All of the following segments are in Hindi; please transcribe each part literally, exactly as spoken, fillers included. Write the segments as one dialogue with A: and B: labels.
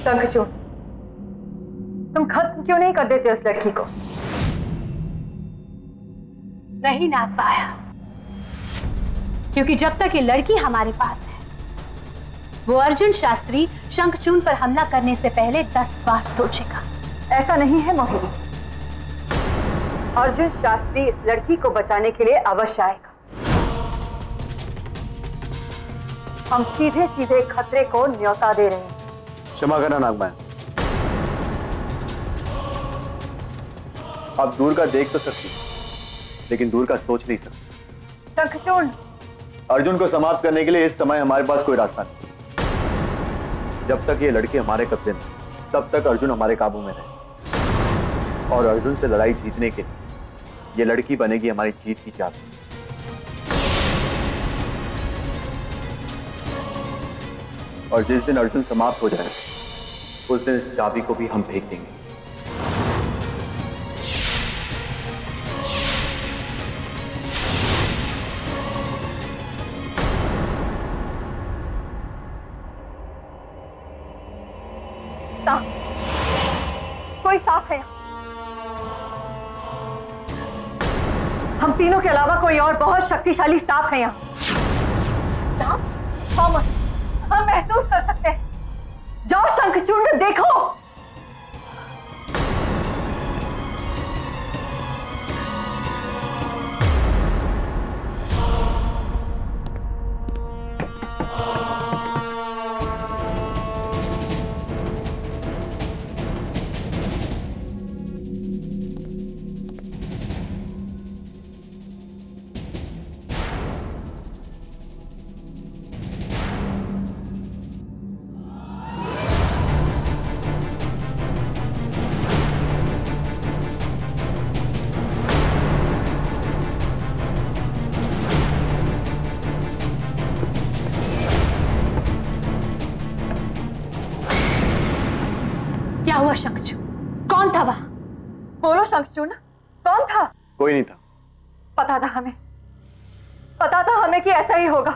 A: शंखचूड़, तुम खत्म क्यों नहीं कर देते उस लड़की को?
B: नहीं नागमाया, क्योंकि जब तक ये लड़की हमारे पास है, वो अर्जुन शास्त्री शंखचूड़ पर हमला करने से पहले दस बार सोचेगा।
A: ऐसा नहीं है मोहिनी, अर्जुन शास्त्री इस लड़की को बचाने के लिए अवश्य आएगा। हम सीधे सीधे खतरे को न्योता दे रहे हैं।
C: क्षमा करना नागमाया, आप दूर का देख तो सकती, लेकिन दूर का सोच नहीं सकती।
A: शंखचूड़,
C: अर्जुन को समाप्त करने के लिए इस समय हमारे पास कोई रास्ता नहीं। जब तक ये लड़की हमारे कब्जे में, तब तक अर्जुन हमारे काबू में रहे, और अर्जुन से लड़ाई जीतने के लिए ये लड़की बनेगी हमारी जीत की चाबी। और जिस दिन अर्जुन समाप्त हो जाए, उस दिन इस चाबी को भी हम फेंक देंगे।
A: कोई साफ है? हम तीनों के अलावा कोई और बहुत शक्तिशाली सांप है यहाँ। सांप? हम महसूस कर सकते हैं। जाओ शंखचूड़, देखो।
B: क्या हुआ शंखचूड़? कौन था वहां?
A: बोलो शंखचूड़, कौन था?
C: कोई नहीं था।
A: पता था हमें, पता था हमें कि ऐसा ही होगा।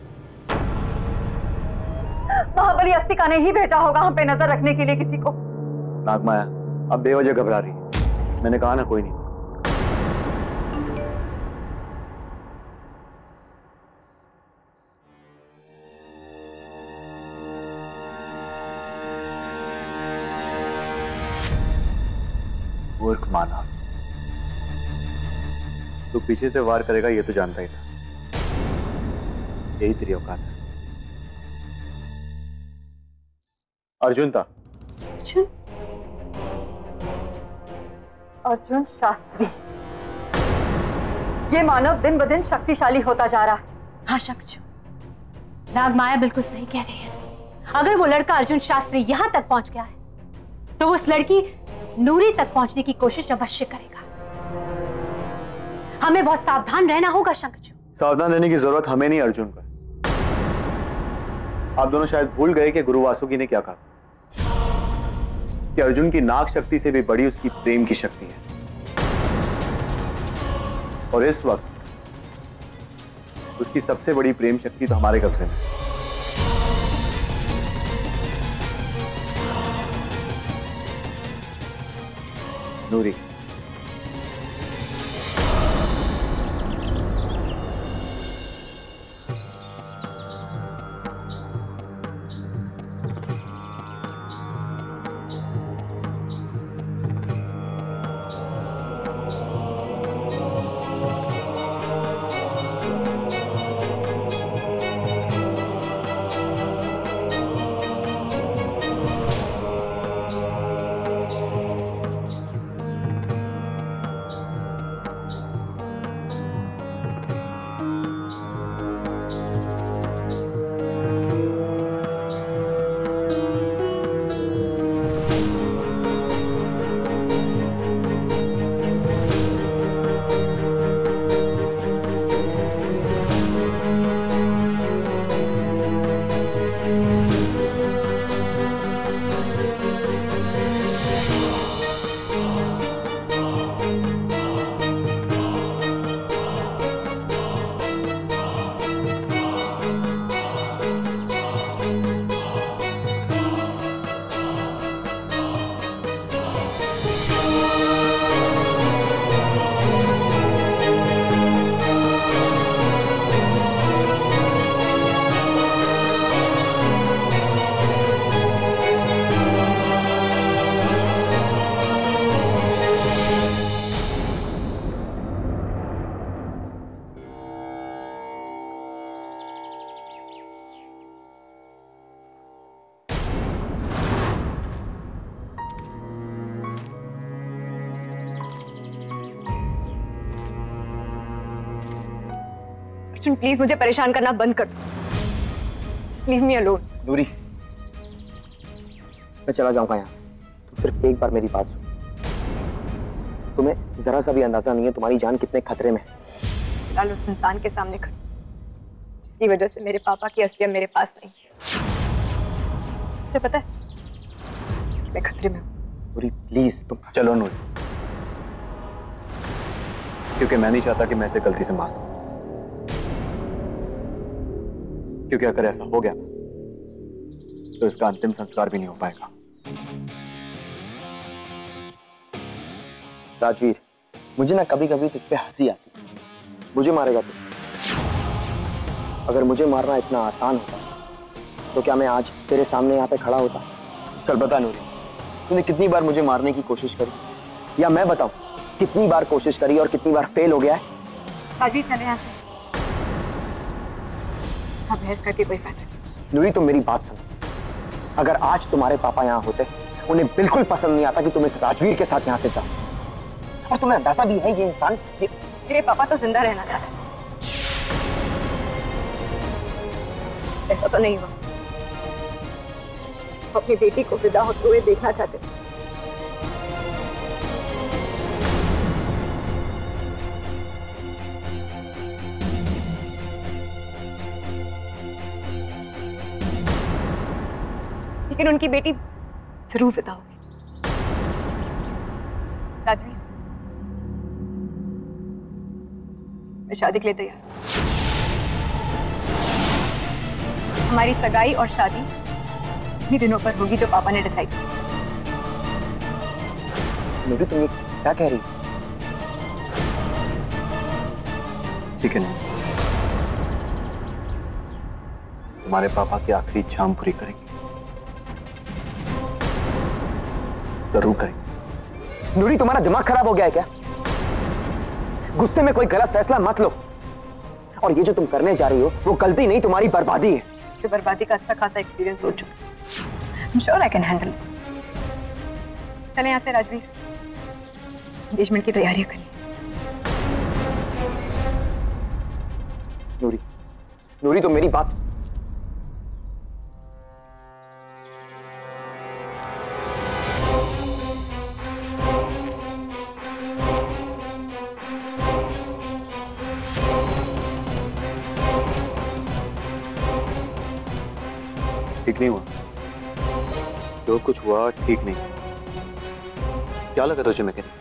A: महाबली अस्तिका ने ही भेजा होगा हम पे नजर रखने के लिए किसी को।
C: नागमाया, अब बेवजह घबरा रही है। मैंने कहा ना, कोई नहीं था। मूर्ख मानव, तू पीछे से वार करेगा ये तो जानता ही था। यही तेरी औकात है। अर्जुन था।
B: अर्जुन?
A: अर्जुन शास्त्री। ये मानव दिन ब दिन शक्तिशाली होता जा रहा है।
B: हाँ शंखचूड़, नागमाया बिल्कुल सही कह रही है। अगर वो लड़का अर्जुन शास्त्री यहां तक पहुंच गया है, तो उस लड़की नूरी तक पहुंचने की कोशिश अवश्य करेगा। हमें बहुत सावधान रहना होगा शंखचूड़।
C: सावधान रहने की जरूरत हमें नहीं, अर्जुन को। आप दोनों शायद भूल गए कि गुरु वासुकी ने क्या कहा, कि अर्जुन की नाग शक्ति से भी बड़ी उसकी प्रेम की शक्ति है। और इस वक्त उसकी सबसे बड़ी प्रेम शक्ति तो हमारे कब्जे में है। नूरी,
D: अर्जुन प्लीज मुझे परेशान करना बंद कर दो। Just leave me alone।
E: नूरी, मैं चला जाऊंगा यहाँ से। तुम सिर्फ एक बार मेरी बात सुनो। तुम्हें जरा सा भी अंदाजा नहीं है तुम्हारी जान कितने खतरे में है।
D: फिलहाल उस इंसान के सामने खड़ी जिसकी वजह से मेरे पापा की असलियत मेरे पास नहीं। मुझे पता है मैं खतरे में हूँ।
E: नूरी प्लीज तुम
C: चलो नूरी, क्योंकि मैं नहीं चाहता कि मैं इसे गलती से मार दूं। क्योंकि अगर ऐसा हो गया तो इसका अंतिम संस्कार भी नहीं हो पाएगा।
E: राजवीर, मुझे ना कभी कभी तुझ पे हंसी आती है। मुझे मारेगा तू? अगर मुझे मारना इतना आसान होता तो क्या मैं आज तेरे सामने यहाँ पे खड़ा होता? चल बता नूरी, तूने कितनी बार मुझे मारने की कोशिश करी, या मैं बताऊं कितनी बार कोशिश करी और कितनी बार फेल हो गया है?
D: राजवीर चले यहाँ से। अब बहस करके कोई फायदा नहीं।
E: नूरी तुम मेरी बात सुनो। अगर आज तुम्हारे पापा यहाँ होते, उन्हें बिल्कुल पसंद नहीं आता कि तुम इस राजवीर के साथ यहाँ से जाओ। और तुम्हें अंदाजा भी है ये इंसान ये...
D: मेरे पापा तो जिंदा रहना चाहते हैं। ऐसा तो नहीं हुआ। वो अपनी बेटी को विदा होते हुए देखना चाहते थे। लेकिन उनकी बेटी जरूर विदा होगी। राजवीर, मैं शादी के लिए तैयार हूं। हमारी सगाई और शादी इन्हीं दिनों पर होगी जो पापा ने डिसाइड किया।
E: नूरी तुम ये क्या कह रही हो?
C: ठीक है नहीं, तुम्हारे पापा की आखिरी इच्छा हम पूरी करेंगे, जरूर करेंगे।
E: नूरी तुम्हारा दिमाग खराब हो गया है क्या? गुस्से में कोई गलत फैसला मत लो। और ये जो तुम करने जा रही हो वो गलती नहीं, तुम्हारी बर्बादी है।
D: मुझे बर्बादी का अच्छा खासा एक्सपीरियंस हो चुका है। I'm sure I can handle it। चलें यहाँ से राजवीर, एंगेजमेंट की तैयारियां करनी।
E: नूरी, नूरी तो मेरी बात।
C: ठीक नहीं हुआ, जो कुछ हुआ ठीक नहीं। क्या लगा तुझे मैं कहने?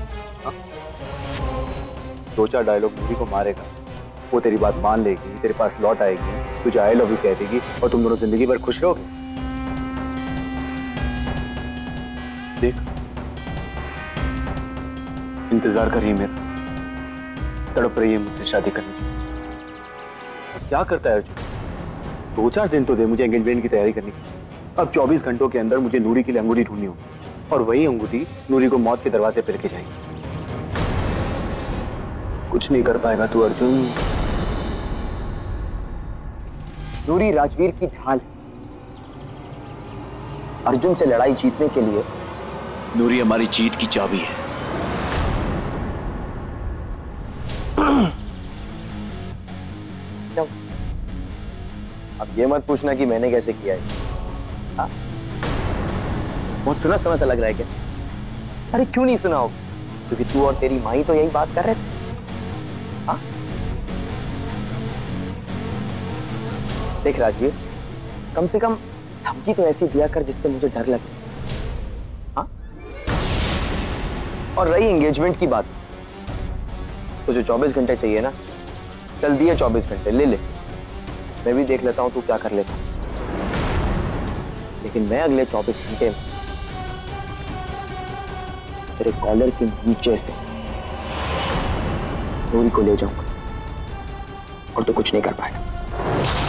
C: दो चार डायलॉग नूरी को मारेगा, वो तेरी बात मान लेगी, तेरे पास लौट आएगी, तुझे आई लव यू कह देगी और तुम दोनों जिंदगी भर खुश रहोगे। देख, इंतजार कर रही है मेरा, तड़प रही है मुझसे शादी करने। क्या करता है अर्जुन? दो चार दिन तो दे मुझे एंगेजमेंट की तैयारी करनी। अब चौबीस घंटों के अंदर मुझे नूरी के लिए अंगूठी ढूंढनी होगी और वही अंगूठी नूरी को मौत के दरवाजे पर लेके जाएगी। कुछ नहीं कर पाएगा तू अर्जुन।
E: नूरी राजवीर की ढाल। अर्जुन से लड़ाई जीतने के लिए
C: नूरी हमारी जीत की चाबी है।
E: क्यों? अब ये मत पूछना कि मैंने कैसे किया है। हाँ? बहुत सुना सुना सा लग रहा है क्या? अरे क्यों नहीं सुना हो? क्योंकि तू और तेरी माँ ही तो यही बात कर रहे थे। हाँ? देख राजवीर, कम से कम धमकी तो ऐसी दिया कर जिससे मुझे डर लगे। हाँ? और रही एंगेजमेंट की बात, तो जो चौबीस घंटे चाहिए ना, चल दिए चौबीस घंटे, ले ले। मैं भी देख लेता हूं तू क्या कर लेता। लेकिन मैं अगले चौबीस घंटे में तेरे कॉलर के नीचे से नूरी को ले जाऊंगा और तू कुछ नहीं कर पाएगा।